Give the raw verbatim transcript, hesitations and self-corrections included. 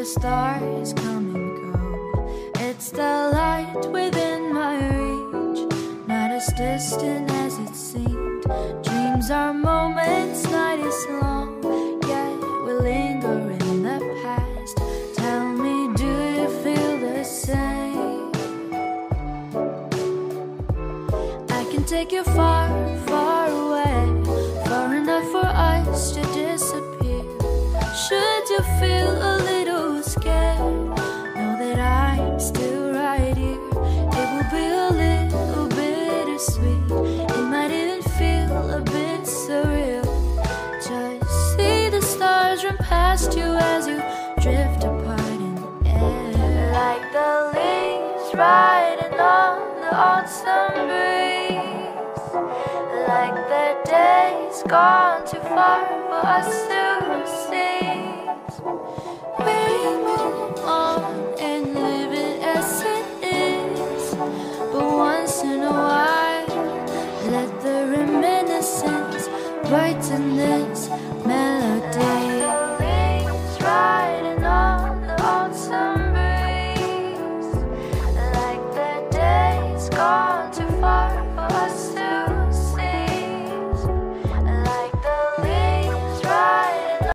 the stars come and go. It's the light within my reach, not as distant as it seemed. Dreams are moments, night is long, yet we linger in the past. Tell me, do you feel the same? I can take you far, far away, far enough for us to disappear. Should you feel a little scared, know that I'm still right here. It will be a little bittersweet, it might even feel a bit surreal. Just see the stars run past you as you drift apart in the air, like the leaves riding on the autumn breeze, like the days gone too far for us to see.